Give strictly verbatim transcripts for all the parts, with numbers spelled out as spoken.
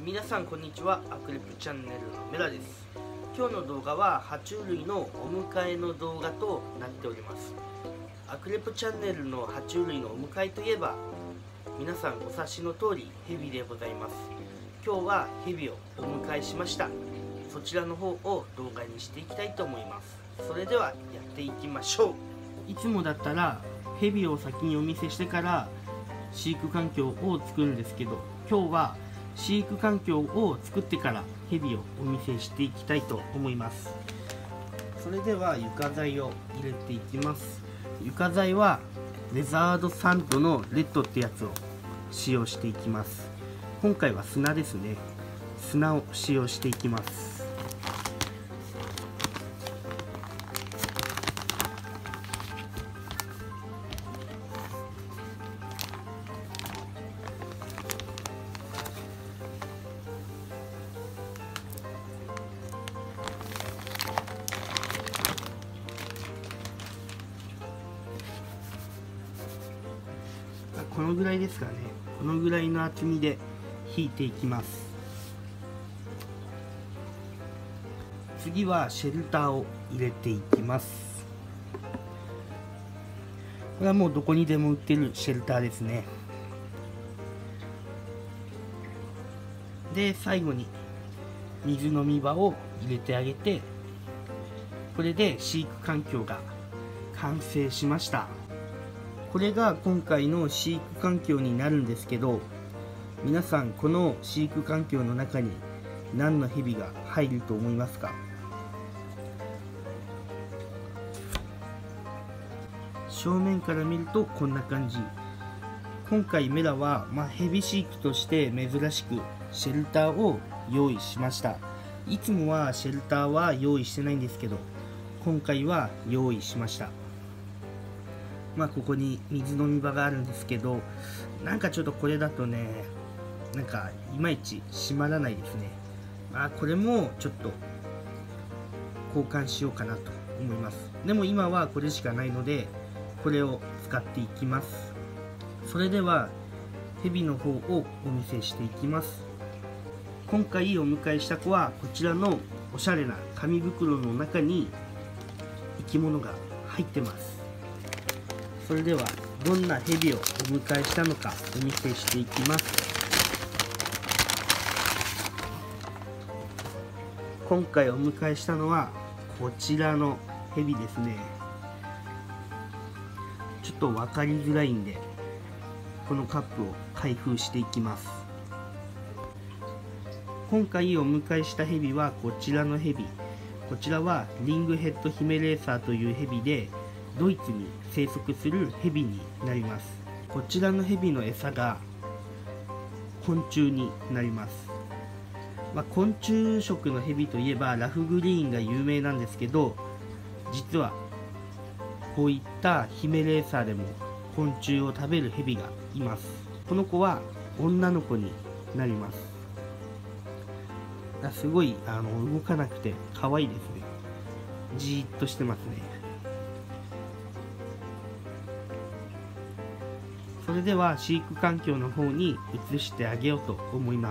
皆さんこんにちは。アクリプチャンネルのメラです。今日の動画は爬虫類のお迎えの動画となっております。アクリプチャンネルの爬虫類のお迎えといえば皆さんお察しの通りヘビでございます。今日はヘビをお迎えしました。そちらの方を動画にしていきたいと思います。それではやっていきましょう。いつもだったらヘビを先にお見せしてから飼育環境を作るんですけど、今日は飼育環境を作ってからヘビをお見せしていきたいと思います。それでは床材を入れていきます。床材はレザードサンドのレッドってやつを使用していきます。今回は砂ですね。砂を使用していきます。このぐらいですかね。このぐらいの厚みで引いていきます。次はシェルターを入れていきます。これはもうどこにでも売ってるシェルターですね。で、最後に水飲み場を入れてあげて、これで飼育環境が完成しました。これが今回の飼育環境になるんですけど、皆さんこの飼育環境の中に何のヘビが入ると思いますか？正面から見るとこんな感じ。今回メラは、まあ、ヘビ飼育として珍しくシェルターを用意しました。いつもはシェルターは用意してないんですけど、今回は用意しました。まあここに水飲み場があるんですけど、なんかちょっとこれだとね、なんかいまいち閉まらないですね。まあこれもちょっと交換しようかなと思います。でも今はこれしかないので、これを使っていきます。それではヘビの方をお見せしていきます。今回お迎えした子はこちらのおしゃれな紙袋の中に生き物が入ってます。それではどんなヘビをお迎えしたのかお見せしていきます。今回お迎えしたのはこちらのヘビですね。ちょっと分かりづらいんでこのカップを開封していきます。今回お迎えしたヘビはこちらのヘビ。こちらはリングヘッドヒメレーサーというヘビで、ドイツに生息するヘビになります。こちらのヘビの餌が昆虫になります。まあ、昆虫食のヘビといえばラフグリーンが有名なんですけど、実はこういったヒメレーサーでも昆虫を食べるヘビがいます。この子は女の子になります。あ、すごいあの動かなくて可愛いですね。じーっとしてますね。それでは飼育環境の方に移してあげようと思います。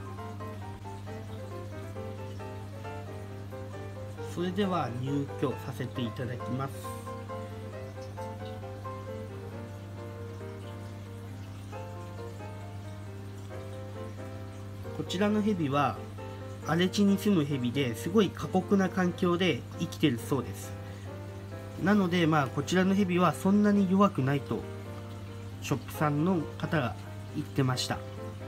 それでは入居させていただきます。こちらのヘビは荒れ地に住むヘビですごい過酷な環境で生きてるそうです。なのでまあこちらのヘビはそんなに弱くないとショップさんの方が言ってました。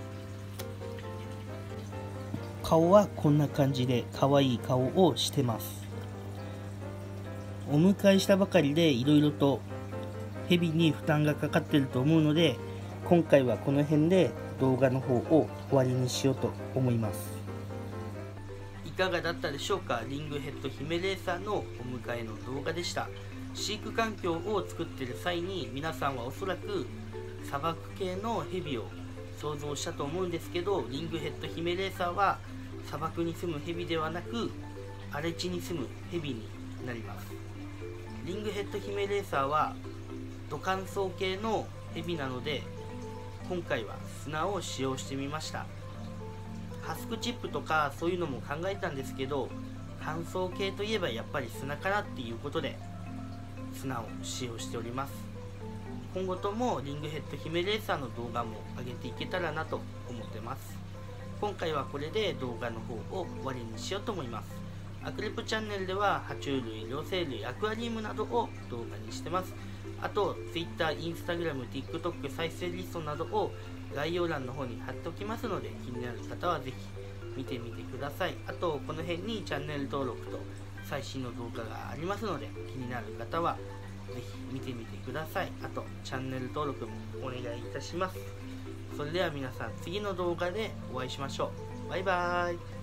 顔はこんな感じで可愛い顔をしてます。お迎えしたばかりでいろいろとヘビに負担がかかってると思うので、今回はこの辺で動画の方を終わりにしようと思います。いかがだったでしょうか。リングヘッドヒメレーサーのお迎えの動画でした。飼育環境を作っている際に皆さんはおそらく砂漠系のヘビを想像したと思うんですけど、リングヘッドヒメレーサーは砂漠に住むヘビではなく荒れ地に住むヘビになります。リングヘッドヒメレーサーは土乾燥系のヘビなので今回は砂を使用してみました。 タスクチップとかそういうのも考えたんですけど、乾燥系といえばやっぱり砂かなっていうことで砂を使用しております。今後ともリングヘッド姫レーサーの動画も上げていけたらなと思ってます。今回はこれで動画の方を終わりにしようと思います。アクリプチャンネルでは爬虫類、両生類、アクアリウムなどを動画にしてます。あと Twitter、Instagram、TikTok 再生リストなどを概要欄の方に貼っておきますので、気になる方はぜひ見てみてください。あとこの辺にチャンネル登録と最新の動画がありますので、気になる方はぜひ見てみてください。あとチャンネル登録もお願いいたします。それでは皆さん、次の動画でお会いしましょう。バイバーイ。